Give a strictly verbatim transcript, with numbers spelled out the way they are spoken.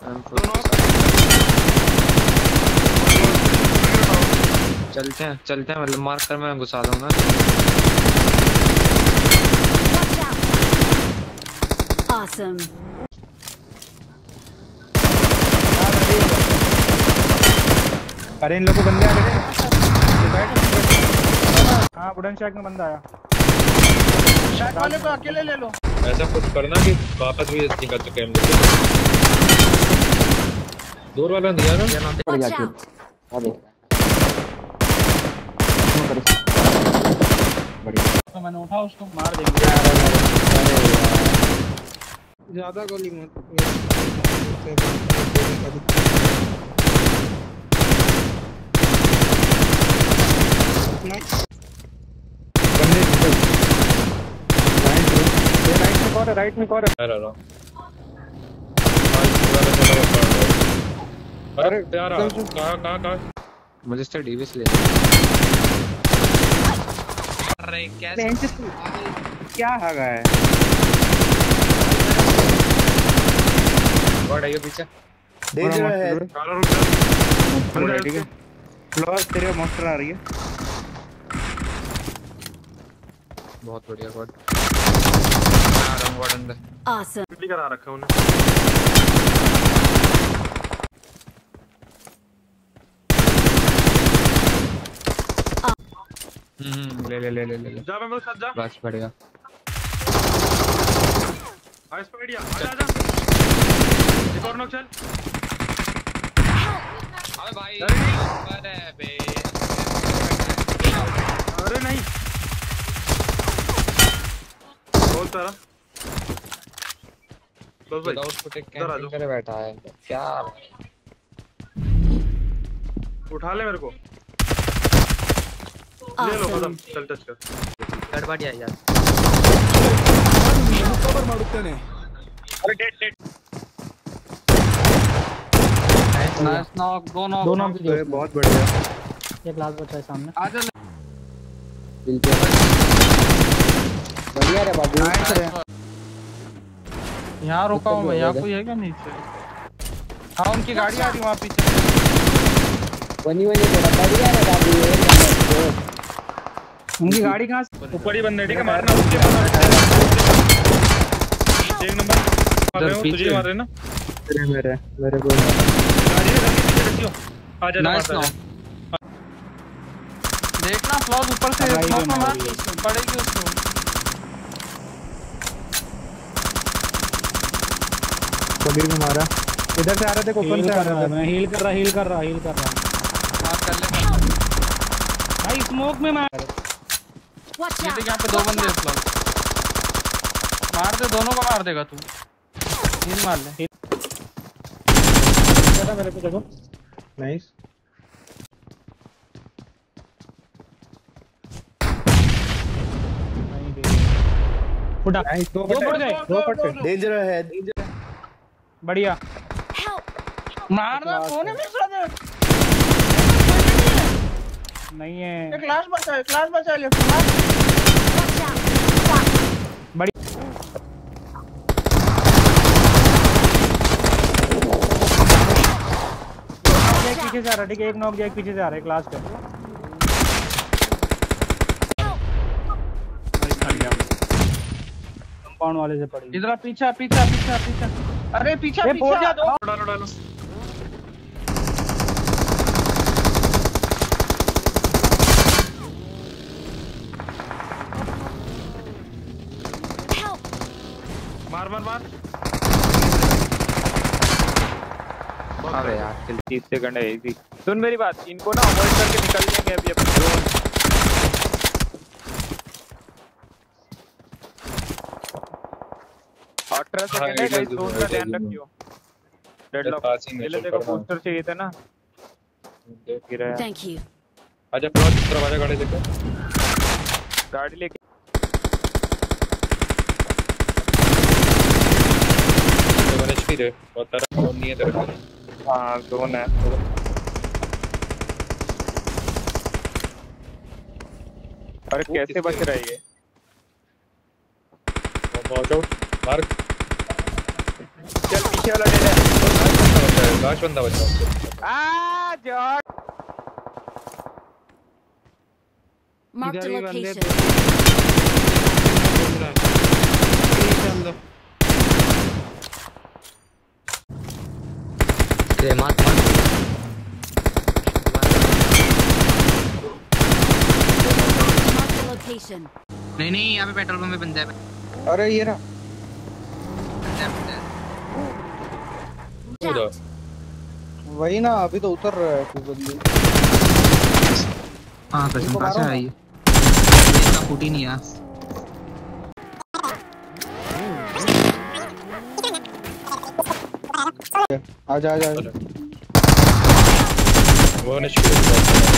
चलते हैं चलते हैं मतलब मार्क कर मैं घुसा दूंगा। Awesome. अरे इन लोगों को बंदे आ गए। हाँ वुडन शैक में बंदा आया। शैक वाले को अकेले ले लो। ऐसा कुछ करना कि वापस भी निकल चुके हैं। दूर वाला दिया ना Watch out. अबे तो मैंने उठा उसको मार देंगे। ज्यादा गोली मत। राइट में कौन है? अरे यार कहाँ कहाँ कहाँ मुझे इससे डीवीएस ले अरे कैसे क्या हागा है? गॉड आइयो पीछे डेंजर है। ठीक है फ्लोर तेरे मॉन्स्टर आ रही है। बहुत बढ़िया गॉड आ रहा हूं गॉड अंदर। Awesome. करा रखा उन्हें। हम्म ले ले ले ले ले ले जा मैं मेरे साथ जा। बस बढ़िया आइस पकड़िया आजा आजा एक और नॉक चल। अबे भाई अरे बे अरे नहीं बहुत सारा बस भाई विदाउट फुटेज कैंपिंग करे बैठा है क्या उठा ले मेरे को ले लो खत्म चल टच कर गड़बड़िया यार कवर ಮಾಡುತ್ತೇನೆ। अरे डेड डेड नाइस नॉक दो नॉक दो नॉक बहुत बढ़िया। एक लास्ट बचा है सामने। आजा बढ़िया रे बाबू। यहाँ रुका हूँ भैया कोई है क्या नीचे? हाँ उनकी गाड़ी आ रही वहाँ पीछे। वनी वनी तेरा बढ़िया रे बाबू। उनकी गाड़ी कहाँ से? ऊपर ही बंदे ठीक है मारना उसके मारना एक नंबर मार रहे हो तुझे मार रहे ना मेरे मेरे मेरे को गाड़ी है पीछे रखियो आजा नाइस नॉक। देखना फ्लॉज ऊपर से स्मोक में मार पड़ेगी उसको। कबीर को मारा। इधर से आ रहे थे ओपन से आ रहा था। मैं हील कर रहा हील कर रहा हील कर रहा मार कर ले भाई स्मोक में मार। Watch ये out. देख यहाँ पे दो बंदे हैं फ्लॉज मार दे दोनों को मार देगा तू। हील मार ले मेरे को देखो नाइस। उड़ा नाइस दो पड़ गए दो पड़ गए। डेंजर है। बढ़िया Help. मारना कौन है मेरे साथ? नहीं है। एक लास्ट बचा है एक लास्ट बचा है लेफ्ट में। Watch out. बड़ी एक पीछे से आ रहा है। ठीक है एक नॉक एक पीछे से आ रहा है। क्लास का कंपाउंड वाले से पड़ी। इधर पीछा पीछा पीछा पीछा अरे पीछा पीछा दो डालो डालो Help. मार मार मार अबे यार तीस सेकंड है इजी। सुन मेरी बात इनको ना अवॉइड करके निकल जाएंगे अभी अपने ड्रोन। अठारह सेकंड है गाइस ड्रोन का ध्यान रखियो। डेडलॉक पहले देखो पोस्टर चाहिए था ना देख ही रहा है। Thank you. आजा प्रो तरफ आजा गाड़ी लेके गाड़ी लेके वन एचपी रे और तेरा फोन नहीं है तेरे पास। हाँ जोन है। अरे कैसे बच रहा है ये? वॉच आउट मार चल पीछे वाला डेड है। लास्ट बंदा बचा उसको। आ जॉर्ज Marked a इधर ही बंदे location. चल दो ये मार मार Marked a location. नहीं नहीं यहाँ पे पेट्रोल पंप पे बंदा है अरे ये रहा बंदा है, बंदा है। Watch out. वही ना अभी तो उतर रहा है तू बंदी हाँ कसम इनको कहाँ से मारो ना। आई है ये इतना फूटी नहीं यार आजा आजा वो ने